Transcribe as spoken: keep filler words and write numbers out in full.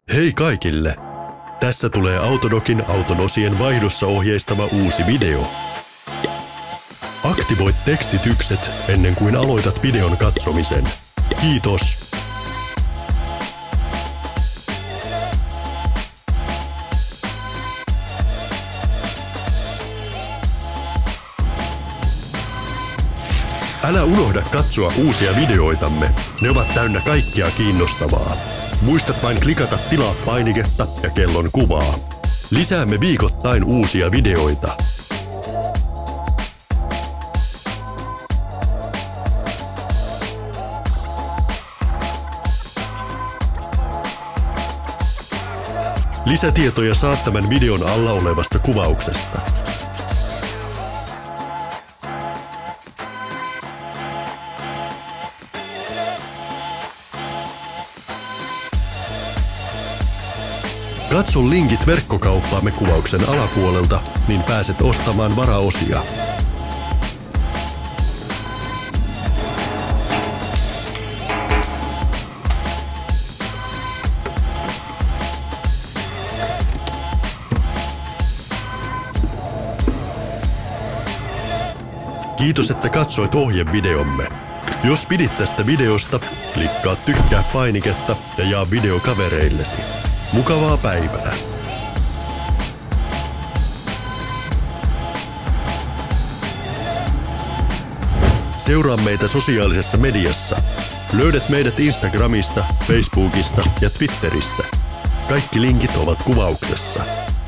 Hei kaikille! Tässä tulee Autodocin auton osien vaihdossa ohjeistava uusi video. Aktivoi tekstitykset ennen kuin aloitat videon katsomisen. Kiitos! Älä unohda katsoa uusia videoitamme. Ne ovat täynnä kaikkea kiinnostavaa. Muistat vain klikata tilaa painiketta ja kellon kuvaa. Lisäämme viikoittain uusia videoita. Lisätietoja saat tämän videon alla olevasta kuvauksesta. Katso linkit verkkokauppaamme kuvauksen alapuolelta, niin pääset ostamaan varaosia. Kiitos, että katsoit ohjevideomme. Jos pidit tästä videosta, klikkaa tykkää painiketta ja jaa video kavereillesi. Mukavaa päivää! Seuraa meitä sosiaalisessa mediassa. Löydät meidät Instagramista, Facebookista ja Twitteristä. Kaikki linkit ovat kuvauksessa.